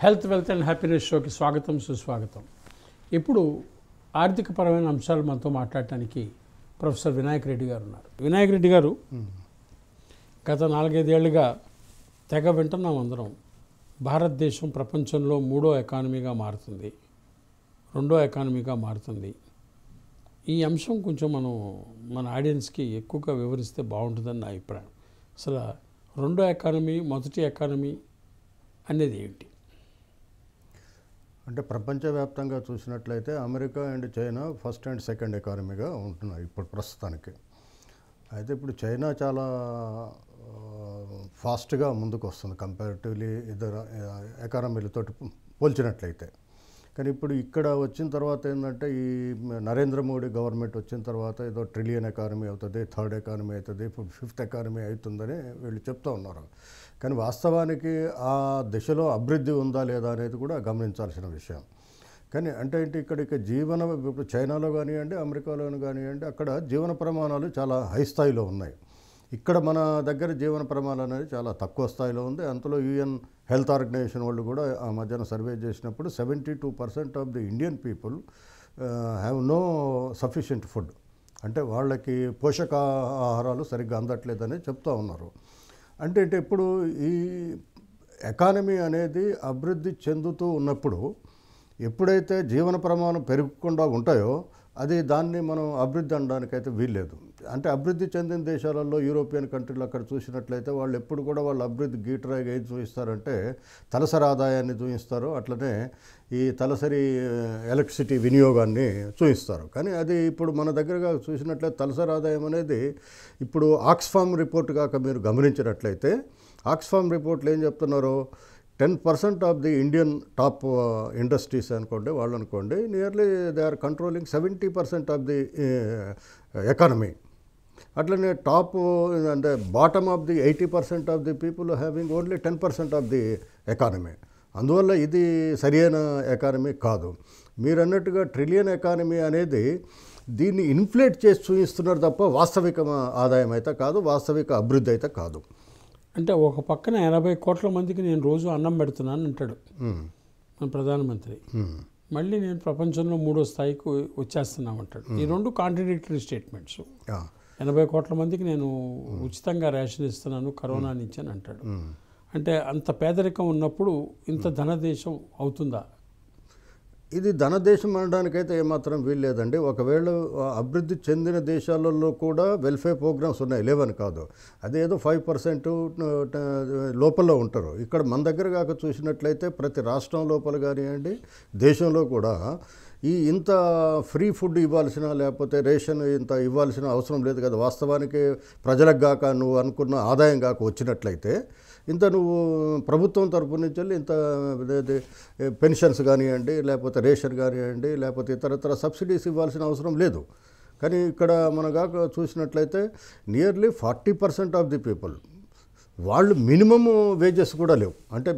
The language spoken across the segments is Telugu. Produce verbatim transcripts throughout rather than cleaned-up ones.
హెల్త్ వెల్త్ అండ్ హ్యాపీనెస్ షోకి స్వాగతం సుస్వాగతం. ఇప్పుడు ఆర్థికపరమైన అంశాలు మనతో మాట్లాడటానికి ప్రొఫెసర్ వినాయక్ రెడ్డి గారు ఉన్నారు. వినాయక్ రెడ్డి గారు గత నాలుగైదేళ్లుగా తెగ వింటున్నాం అందరం, భారతదేశం ప్రపంచంలో మూడో ఎకానమీగా మారుతుంది, రెండో ఎకానమీగా మారుతుంది. ఈ అంశం కొంచెం మనం మన ఆడియన్స్కి ఎక్కువగా వివరిస్తే బాగుంటుందని నా అభిప్రాయం. అసలు రెండో ఎకానమీ మొదటి ఎకానమీ అనేది ఏంటి? అంటే ప్రపంచవ్యాప్తంగా చూసినట్లయితే America and China first and second ఎకానమీగా ఉంటున్నాయి ఇప్పుడు ప్రస్తుతానికి. అయితే ఇప్పుడు చైనా చాలా ఫాస్ట్గా ముందుకు వస్తుంది కంపారిటివ్లీ ఇతర ఎకానమీలతో పోల్చినట్లయితే. కానీ ఇప్పుడు ఇక్కడ వచ్చిన తర్వాత ఏంటంటే ఈ నరేంద్ర మోడీ గవర్నమెంట్ వచ్చిన తర్వాత ఏదో ట్రిలియన్ ఎకానమీ అవుతుంది, థర్డ్ ఎకానమీ అవుతుంది, ఇప్పుడు ఫిఫ్త్ ఎకానమీ అవుతుందని వీళ్ళు చెప్తూ ఉన్నారు. కానీ వాస్తవానికి ఆ దిశలో అభివృద్ధి ఉందా లేదా అనేది కూడా గమనించాల్సిన విషయం. కానీ అంటే ఏంటి, ఇక్కడ జీవన ఇప్పుడు చైనాలో కానివ్వండి, అమెరికాలోను కానివ్వండి, అక్కడ జీవన ప్రమాణాలు చాలా హై స్థాయిలో ఉన్నాయి. ఇక్కడ మన దగ్గర జీవన ప్రమాణాలు అనేది చాలా తక్కువ స్థాయిలో ఉంది. అంతలో యూఎన్ హెల్త్ ఆర్గనైజేషన్ వాళ్ళు కూడా ఆ మధ్యన సర్వే చేసినప్పుడు seventy two percent of the Indian people have no sufficient food, అంటే వాళ్ళకి పోషకాహారాలు సరిగ్గా అందట్లేదని చెప్తూ ఉన్నారు. అంటే అంటే ఇప్పుడు ఈ ఎకానమీ అనేది అభివృద్ధి చెందుతూ ఉన్నప్పుడు ఎప్పుడైతే జీవన ప్రమాణం పెరగకుండా ఉంటాయో అది దాన్ని మనం అభివృద్ధి అనడానికైతే వీల్లేదు. అంటే అభివృద్ధి చెందిన దేశాలలో యూరోపియన్ కంట్రీలు అక్కడ చూసినట్లయితే వాళ్ళు ఎప్పుడు కూడా వాళ్ళ అభివృద్ధి గీటరాగా ఏది చూపిస్తారంటే తలసరి ఆదాయాన్ని చూపిస్తారు, అట్లనే ఈ తలసరి ఎలక్ట్రిసిటీ వినియోగాన్ని చూపిస్తారు. కానీ అది ఇప్పుడు మన దగ్గరగా చూసినట్లయితే తలసరి ఆదాయం అనేది ఇప్పుడు ఆక్స్ఫామ్ రిపోర్ట్ కాక మీరు గమనించినట్లయితే ఆక్స్ఫామ్ రిపోర్ట్లు ఏం చెప్తున్నారో, ten percent of the Indian top industries అనుకోండి, వాళ్ళు అనుకోండి nearly they are controlling seventy percent of the economy. అట్లనే టాప్ అంటే bottom of the eighty percent of the people having only ten percent of the economy. అందువల్ల ఇది సరియైన ఎకానమీ కాదు. మీరు అన్నట్టుగా ట్రిలియన్ ఎకానమీ అనేది దీన్ని ఇన్ఫ్లేట్ చేసి చూపిస్తున్నారు తప్ప వాస్తవిక ఆదాయం అయితే కాదు, వాస్తవిక అభివృద్ధి అయితే కాదు. అంటే ఒక పక్కన ఎనభై కోట్ల మందికి నేను రోజు అన్నం పెడుతున్నాను అంటాడు మన ప్రధానమంత్రి, మళ్ళీ నేను ప్రపంచంలో మూడో స్థాయికి వచ్చేస్తున్నామంటాడు. ఈ రెండు కాంట్రడిక్టరీ స్టేట్మెంట్స్. ఎనభై కోట్ల మందికి నేను ఉచితంగా రేషన్ ఇస్తున్నాను కరోనా నుంచి అని అంటాడు. అంటే అంత పేదరికం ఉన్నప్పుడు ఇంత ధనదేశం అవుతుందా? ఇది ధనదేశం అనడానికైతే ఏమాత్రం వీల్లేదండి. ఒకవేళ అభివృద్ధి చెందిన దేశాలలో కూడా వెల్ఫేర్ ప్రోగ్రామ్స్ ఉన్నాయి, లేవని కాదు. అదేదో ఫైవ్ పర్సెంట్ లోపల ఉంటారు. ఇక్కడ మన దగ్గర కాక చూసినట్లయితే ప్రతి రాష్ట్రం లోపల కానివ్వండి, దేశంలో కూడా ఈ ఇంత ఫ్రీ ఫుడ్ ఇవ్వాల్సిన లేకపోతే రేషన్ ఇంత ఇవ్వాల్సిన అవసరం లేదు కదా. వాస్తవానికి ప్రజలకు కాక నువ్వు అనుకున్న ఆదాయం కాక వచ్చినట్లయితే ఇంత నువ్వు ప్రభుత్వం తరపు నుంచి వెళ్ళి ఇంత పెన్షన్స్ కానివ్వండి, లేకపోతే రేషన్ కానివ్వండి, లేకపోతే ఇతరత్ర సబ్సిడీస్ ఇవ్వాల్సిన అవసరం లేదు. కానీ ఇక్కడ మన కాక చూసినట్లయితే nearly forty percent of the people వాళ్ళు మినిమము వేజెస్ కూడా లేవు. అంటే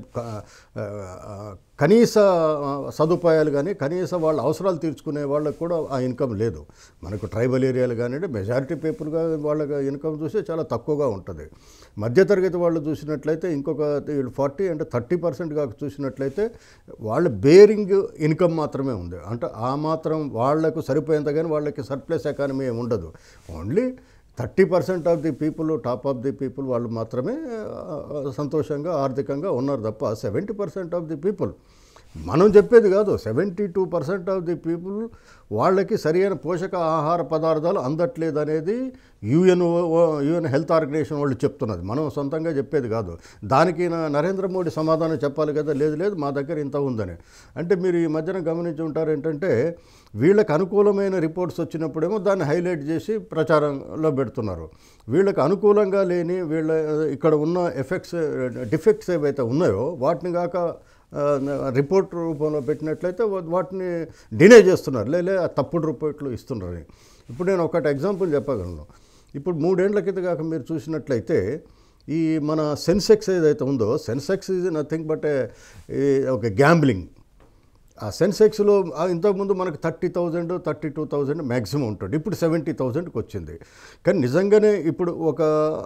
కనీస సదుపాయాలు కానీ కనీస వాళ్ళ అవసరాలు తీర్చుకునే వాళ్ళకు కూడా ఆ ఇన్కమ్ లేదు. మనకు ట్రైబల్ ఏరియాలు కానివ్వండి, మెజారిటీ పీపుల్గా వాళ్ళ ఇన్కమ్ చూస్తే చాలా తక్కువగా ఉంటుంది. మధ్యతరగతి వాళ్ళు చూసినట్లయితే ఇంకొక ఫార్టీ అంటే థర్టీ పర్సెంట్ కాక చూసినట్లయితే వాళ్ళ బేరింగ్ ఇన్కమ్ మాత్రమే ఉంది. అంటే ఆ మాత్రం వాళ్లకు సరిపోయేంత కానీ వాళ్ళకి సర్ప్లస్ ఎకానమీ ఏమి ఉండదు. Only thirty percent of the people, top of the people వాళ్ళు మాత్రమే సంతోషంగా ఆర్థికంగా ఉన్నారు తప్ప seventy percent of the people మనం చెప్పేది కాదు. Seventy two percent of the people వాళ్ళకి సరైన పోషక ఆహార పదార్థాలు అందట్లేదు అనేది యూఎన్ యూఎన్ హెల్త్ ఆర్గనైజేషన్ వాళ్ళు చెప్తున్నది, మనం సొంతంగా చెప్పేది కాదు. దానికి నరేంద్ర మోడీ సమాధానం చెప్పాలి కదా, లేదు లేదు మా దగ్గర ఇంత ఉందని. అంటే మీరు ఈ మధ్యన గమనించి ఉంటారు ఏంటంటే వీళ్ళకి అనుకూలమైన రిపోర్ట్స్ వచ్చినప్పుడేమో దాన్ని హైలైట్ చేసి ప్రచారంలో పెడుతున్నారు. వీళ్ళకి అనుకూలంగా లేని వీళ్ళ ఇక్కడ ఉన్న ఎఫెక్ట్స్ డిఫెక్ట్స్ ఏవైతే ఉన్నాయో వాటిని కాక రిపోర్ట్ రూపంలో పెట్టినట్లయితే వాటిని డినే చేస్తున్నారు, లేలే తప్పుడు రిపోర్ట్లు ఇస్తున్నారు. ఇప్పుడు నేను ఒకటి ఎగ్జాంపుల్ చెప్పగలను. ఇప్పుడు మూడేళ్ల కింద కాక మీరు చూసినట్లయితే ఈ మన సెన్సెక్స్ ఏదైతే ఉందో, సెన్సెక్స్ ఈజ్ నథింగ్ బట్ ఒక గ్యాంబ్లింగ్. ఆ సెన్సెక్స్లో ఇంతకుముందు మనకు thirty thousand thirty two thousand maximum ఉంటుంది, ఇప్పుడు సెవెంటీ థౌజండ్కి వచ్చింది. కానీ నిజంగానే ఇప్పుడు ఒక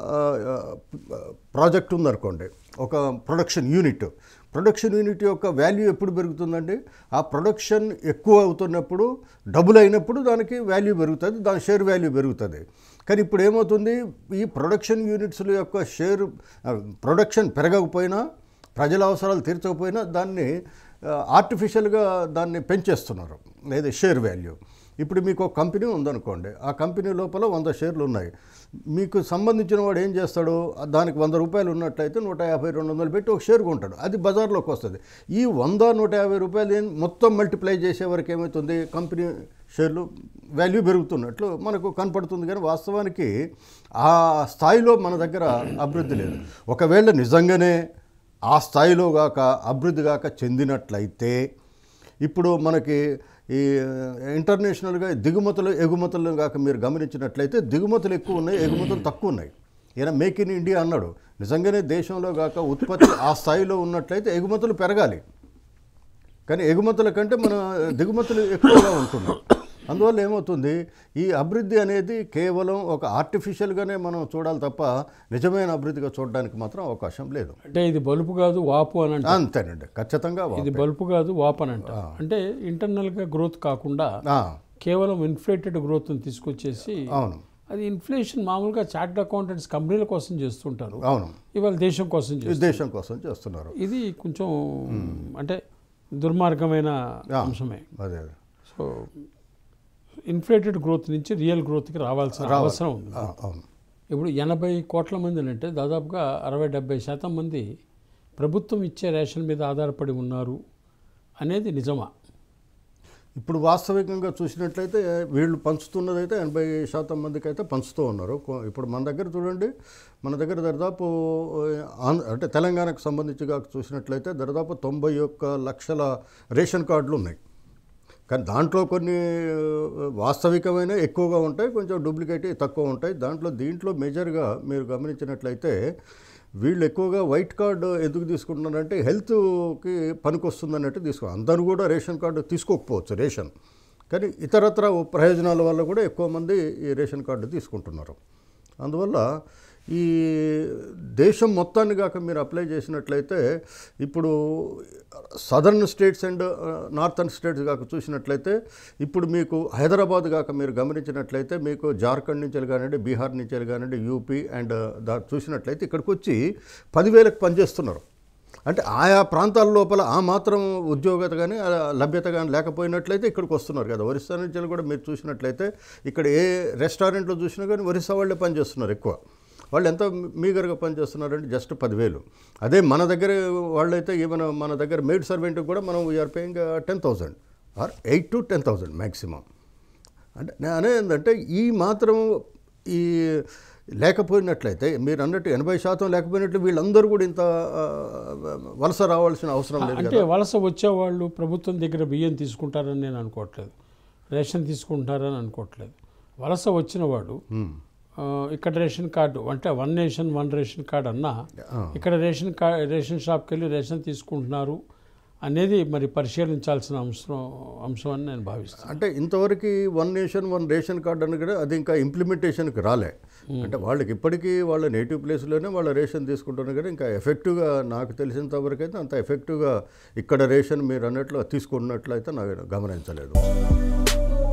ప్రాజెక్ట్ ఉందనుకోండి, ఒక ప్రొడక్షన్ యూనిట్ ప్రొడక్షన్ యూనిట్ యొక్క వాల్యూ ఎప్పుడు పెరుగుతుందండి? ఆ ప్రొడక్షన్ ఎక్కువ అవుతున్నప్పుడు, డబుల్ అయినప్పుడు దానికి వాల్యూ పెరుగుతుంది, దాని షేర్ వాల్యూ పెరుగుతుంది. కానీ ఇప్పుడు ఏమవుతుంది, ఈ ప్రొడక్షన్ యూనిట్స్ల యొక్క షేర్ ప్రొడక్షన్ పెరగకపోయినా, ప్రజల అవసరాలు తీర్చకపోయినా దాన్ని ఆర్టిఫిషియల్గా దాన్ని పెంచేస్తున్నారు, లేదా షేర్ వాల్యూ. ఇప్పుడు మీకు ఒక కంపెనీ ఉందనుకోండి, ఆ కంపెనీ లోపల వంద షేర్లు ఉన్నాయి. మీకు సంబంధించిన వాడు ఏం చేస్తాడు, దానికి వంద రూపాయలు ఉన్నట్లయితే నూట యాభై రెండు వందలు పెట్టి ఒక షేర్ కొంటాడు, అది బజార్లోకి వస్తుంది. ఈ వంద నూట యాభై రూపాయలు ఏం మొత్తం మల్టిప్లై చేసే వరకు ఏమవుతుంది, కంపెనీ షేర్లు వాల్యూ పెరుగుతున్నట్లు మనకు కనపడుతుంది. కానీ వాస్తవానికి ఆ స్థాయిలో మన దగ్గర అభివృద్ధి లేదు. ఒకవేళ నిజంగానే ఆ స్థాయిలో గాక అభివృద్ధి గాక చెందినట్లయితే, ఇప్పుడు మనకి ఈ ఇంటర్నేషనల్గా దిగుమతులు ఎగుమతులను కాక మీరు గమనించినట్లయితే దిగుమతులు ఎక్కువ ఉన్నాయి, ఎగుమతులు తక్కువ ఉన్నాయి. ఈయన మేక్ ఇన్ ఇండియా అన్నాడు. నిజంగానే దేశంలో కాక ఉత్పత్తి ఆ స్థాయిలో ఉన్నట్లయితే ఎగుమతులు పెరగాలి. కానీ ఎగుమతుల కంటే మన దిగుమతులు ఎక్కువగా ఉంటున్నాయి. అందువల్ల ఏమవుతుంది, ఈ అభివృద్ధి అనేది కేవలం ఒక ఆర్టిఫిషియల్గానే మనం చూడాలి తప్ప నిజమైన అభివృద్ధిగా చూడడానికి మాత్రం అవకాశం లేదు. అంటే ఇది బలుపు కాదు వాపు అని అంటే అంతేనండి, ఖచ్చితంగా ఇది బలుపు కాదు వాపు అని అంట. అంటే ఇంటర్నల్గా గ్రోత్ కాకుండా కేవలం ఇన్ఫ్లేటెడ్ గ్రోత్ని తీసుకొచ్చేసి, అవును, అది ఇన్ఫ్లేషన్ మామూలుగా చార్టర్డ్ అకౌంటెంట్స్ కంపెనీల కోసం చేస్తుంటారు, అవును, ఇవాళ దేశం కోసం చేస్తారు, దేశం కోసం చేస్తున్నారు. ఇది కొంచెం అంటే దుర్మార్గమైన అంశమే. అదే, సో ఇన్ఫ్లేటెడ్ గ్రోత్ నుంచి రియల్ గ్రోత్కి రావాల్సిన అవసరం ఉంది. అవును. ఇప్పుడు ఎనభై కోట్ల మంది అంటే దాదాపుగా అరవై డెబ్బై శాతం మంది ప్రభుత్వం ఇచ్చే రేషన్ మీద ఆధారపడి ఉన్నారు అనేది నిజమా? ఇప్పుడు వాస్తవికంగా చూసినట్లయితే వీళ్ళు పంచుతున్నదైతే ఎనభై శాతం మందికి అయితే పంచుతూ ఉన్నారు. ఇప్పుడు మన దగ్గర చూడండి, మన దగ్గర దరిదాపు అంటే తెలంగాణకు సంబంధించిగా చూసినట్లయితే దరిదాపు తొంభై ఒక్క లక్షల రేషన్ కార్డులు ఉన్నాయి. కానీ దాంట్లో కొన్ని వాస్తవికమైన ఎక్కువగా ఉంటాయి, కొంచెం డూప్లికేట్ తక్కువ ఉంటాయి. దాంట్లో దీంట్లో మేజర్గా మీరు గమనించినట్లయితే వీళ్ళు ఎక్కువగా వైట్ కార్డు ఎందుకు తీసుకుంటున్నారంటే హెల్త్కి పనికొస్తుందన్నట్టు తీసుకో. అందరూ కూడా రేషన్ కార్డు తీసుకోకపోవచ్చు రేషన్, కానీ ఇతరత్ర ప్రయోజనాల వల్ల కూడా ఎక్కువ మంది ఈ రేషన్ కార్డు తీసుకుంటున్నారు. అందువల్ల ఈ దేశం మొత్తాన్ని కాక మీరు అప్లై చేసినట్లయితే ఇప్పుడు southern states and northern states కాక చూసినట్లయితే ఇప్పుడు మీకు హైదరాబాద్ కాక మీరు గమనించినట్లయితే మీకు జార్ఖండ్ నుంచి కానివ్వండి, బీహార్ నుంచి కానివ్వండి, యూపీ అండ్ దా చూసినట్లయితే ఇక్కడికి వచ్చి పదివేలకు పనిచేస్తున్నారు. అంటే ఆయా ప్రాంతాల లోపల ఆ మాత్రం ఉద్యోగత కానీ లభ్యత కానీ లేకపోయినట్లయితే ఇక్కడికి వస్తున్నారు కదా. ఒరిస్సా నుంచి కూడా మీరు చూసినట్లయితే ఇక్కడ ఏ రెస్టారెంట్లో చూసినా కానీ ఒరిస్సా వాళ్ళే పనిచేస్తున్నారు ఎక్కువ. వాళ్ళు ఎంత మీగర్గా పనిచేస్తున్నారంటే జస్ట్ పదివేలు. అదే మన దగ్గర వాళ్ళైతే ఏమైనా మన దగ్గర మెయిడ్ సర్వెంట్కి కూడా మనం we are paying ten thousand or eight to ten thousand maximum. అంటే నేను అనేది ఏంటంటే ఈ మాత్రం ఈ లేకపోయినట్లయితే మీరు అన్నట్టు ఎనభై శాతం లేకపోయినట్లు వీళ్ళందరూ కూడా ఇంత వలస రావాల్సిన అవసరం లేదు. అంటే వలస వచ్చేవాళ్ళు ప్రభుత్వం దగ్గర బియ్యం తీసుకుంటారని నేను అనుకోవట్లేదు, రేషన్ తీసుకుంటారని అనుకోవట్లేదు. వలస వచ్చిన వాడు ఇక్కడ రేషన్ కార్డు అంటే one nation one ration card అన్నా ఇక్కడ రేషన్ కార్డు రేషన్ షాప్కి వెళ్ళి రేషన్ తీసుకుంటున్నారు అనేది మరి పరిశీలించాల్సిన అంశం అంశం అని నేను భావిస్తాను. అంటే ఇంతవరకు one nation one ration card అని కూడా అది ఇంకా ఇంప్లిమెంటేషన్కి రాలే. అంటే వాళ్ళకి ఇప్పటికీ వాళ్ళ నేటివ్ ప్లేస్లోనే వాళ్ళ రేషన్ తీసుకుంటున్నారు కదా, ఇంకా ఎఫెక్టివ్గా నాకు తెలిసినంతవరకు అయితే అంత ఎఫెక్టివ్గా ఇక్కడ రేషన్ మీరు అన్నట్లు తీసుకున్నట్లయితే నాకు గమనించలేదు.